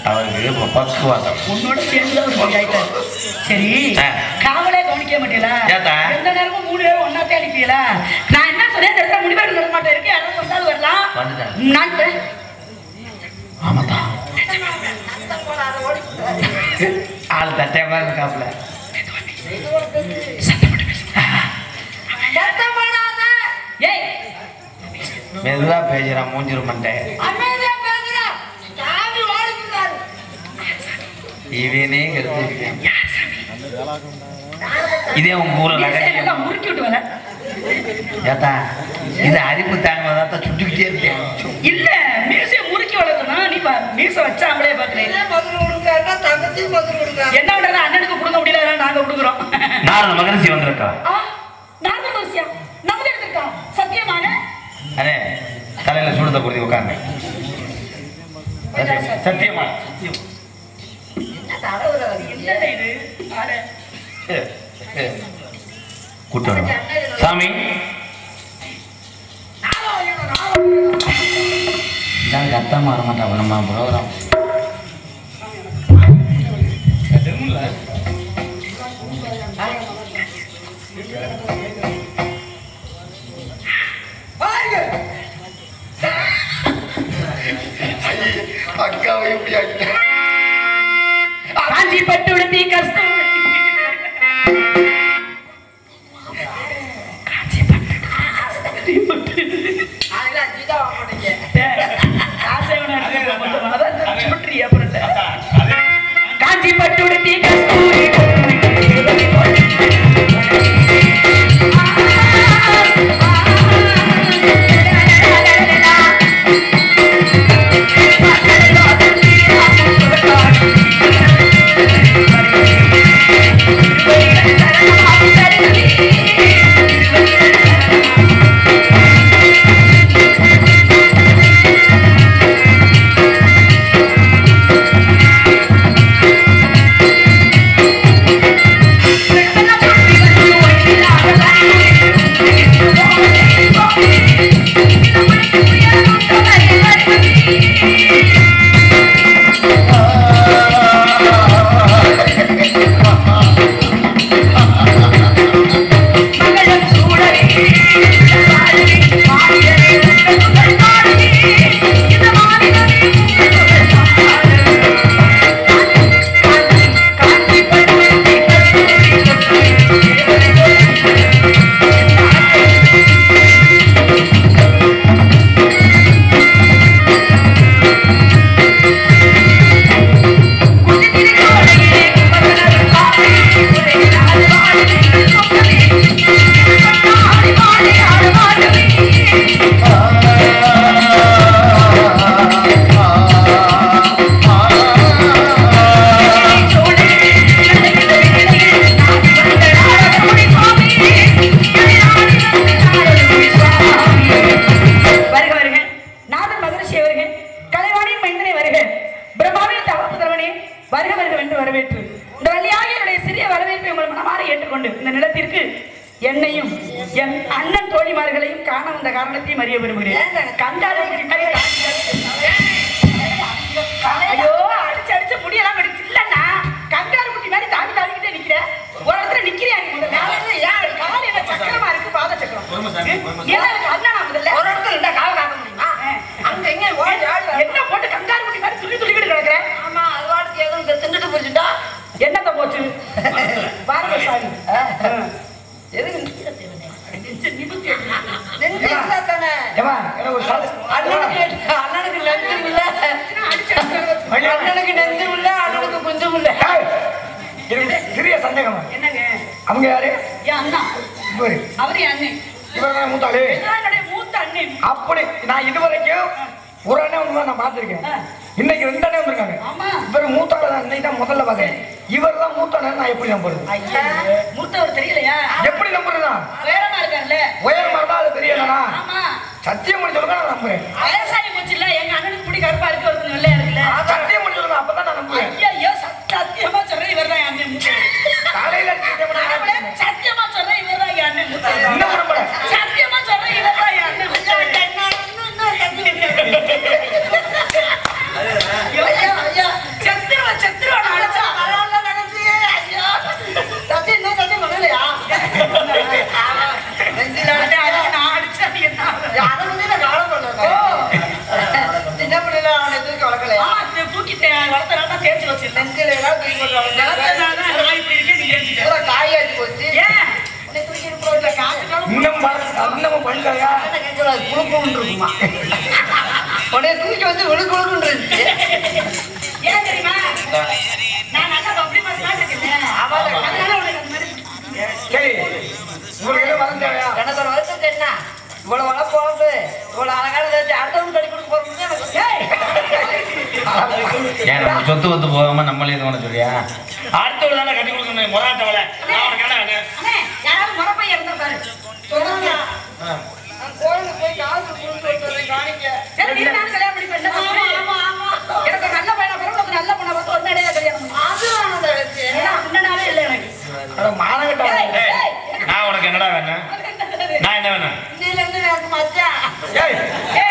அவருக்கு பக்குவாதம் உன்னோட சேர்ந்து ஆயிட்டாரு. சரி காவலே கவனிக்க மாட்டீங்களா? எந்த நேரமும் 3 பேரும் ஒன்னாத்தே அனுப்பியல. நான் என்ன சொன்னேன், இந்த இடத்துல முடிவெடுக்க வர மாட்டேன் இருக்கு. யாராவது வந்தாலும் வரலாம். நான் ஆமாதான் ஆள் தட்டையமா இருக்காப்ல. மெதுவா பேசுறான் மூஞ்சிரு மண்டை. இவனே எடுத்துருக்கேன். இதே உங்க ஊர்ல முறுக்கி விட்டு வர ஏத்தா இது அரிப்பு தாங்க சுட்டுக்கிட்டே இருக்கேன். இல்ல மீசையை முறுக்கி வளர்க்கணும். நீ மீசை வச்சாமலே பாக்குறேன். என்ன பண்றது, அண்ணனுக்கு கொடுக்க முடியல, நாங்க கொடுக்குறோம். நான் மகரிஷி வந்திருக்கா. நாங்க மகரிஷியா நம்ம எடுத்திருக்கா? சத்தியமான அண்ணே தலையில சூடத்தை கொடுத்து உட்காந்து சத்தியமா கூட்டம் சாமி கத்தமா வர மாட்டான் நம்ம ப்ரோக்ராம். அக்காவை காஞ்சி பட்டு உடுத்தி கஷ்டம் காஞ்சி பட்டு உடுத்தி என்னையும் என் அண்ணன் தோழிமார்களையும் காண வந்த காரணத்தையும் அறிய விரும்புகிறேன். ஐயோ அடிச்சு அடிச்சு முடியெல்லாம் வெடிச்சு இல்லன்னா கங்காரு குட்டி மாதிரி தாவி தாவிக்கிட்டே நிக்கிற ஒரு இடத்துல நிக்கிறியா? கால் என்ன சக்கரமா இருக்கு, பாத சக்கரம் அண்ணா முதல்ல ஒரு இடத்துல இருந்தா கால காக்க முடியுமா? அங்க எங்க என்ன போட்டு கங்காரு குட்டி மாதிரி துள்ளி துள்ளிக்கிட்டு கிடக்குற? ஆமா அது வாடகை எதுவும் தின்னுட்டு போச்சுட்டா என்னத்த போச்சு பாருங்க சாமி. அண்ணனுக்கு லஞ்சம் இல்ல, அண்ணனுக்கு நெஞ்சம் இல்ல, அண்ணனுக்கு கொஞ்சம் இல்ல. சிறிய சந்தேகம். என்னங்க அவங்க யாரு? என் அண்ணா. அவரு என் அண்ணன். இவங்க மூத்தாளு. மூத்த அண்ணன். அப்படி நான் இதுவரைக்கும் ஒரு அண்ணன் வந்து நான் பார்த்திருக்கேன். இன்னைக்கு 2 அண்ணன் வந்திருக்காங்க. இவர் மூத்தாளு தான். இன்னைக்கு தான் முதல்ல பார்த்தேன். இவர் தான் மூத்த அண்ணன். நான் எப்படி நம்புறது? மூத்தவர் தெரியலையா? எப்படி நம்புறதா? உயரமா இருக்காருல்ல. உயரமா இருந்தா அது தெரியலனா? சத்தியம் பண்ணி சொல்லுங்க, நான் நம்புறேன். வயசாகி போச்சு இல்ல, எங்க அண்ணனுக்கு முடி கருப்பா இருக்கு, ஒருத்தர் வெள்ளையா இருக்குல்ல. சத்தியம் பண்ணி சொல்லுங்க, அப்பதான் நான் நம்புறேன். ஐயோ சத்தியமா சொல்றேன், இவர் தான் என் அண்ணன். காலையில சத்தியமா சொல்றேன், இவர் தான் என் அண்ணன். சத்தியமா சொல்றேன், இவர் தான் என் அண்ணன். நம்ம பண்ணிட்டாயா குழுக்குன்னு இருக்குமா உடனே தூக்கி வந்து விழுக்குழுக்குன்னு இருந்துச்சு. ஏன் தெரியுமா நான் நல்லா பப்ளி மாஸ் மாதிரி இருக்கேன் அதனால உனக்கு அந்த மாதிரி சரி உங்களுக்கு என்ன வரம் தேவையா? எனக்கு ஒரு வருஷத்துக்கு என்ன இவ்வளவு வள போறது இவ்வளவு அழகான அடுத்தவங்க கட்டி கொடுக்க போறது ஏன் நம்ம சொத்து வந்து போகாம நம்மளே இது பண்ண சொல்லியா? அடுத்தவங்க தானே கட்டி கொடுக்கணும் முறாட்டவளை. அண்ணே யாராவது முறப்பைய இருந்தா பாரு சொல்லுங்க கோயிலுக்கு போய் காசு கொடுத்து காணிக்க நான் கல்யாணம் பண்ணி எனக்கு நல்ல பையனா பிறகு உனக்கு நல்ல பொண்ணை பார்த்து ஒரு நடையா கல்யாணம் முன்னாலே இல்லை எனக்கு மானகட்ட நான் உனக்கு என்னடா வேணும்? நான் என்ன வேணும்? இன்னையில இருந்து எனக்கு மச்சான் ஏய்